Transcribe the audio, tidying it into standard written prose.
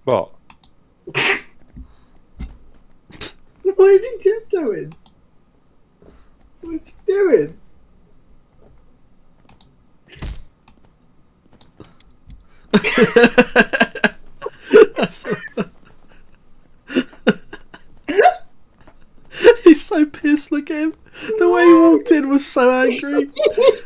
What? What is he tiptoeing? What's he doing? He's so pissed, look at him. The way he walked in was so angry.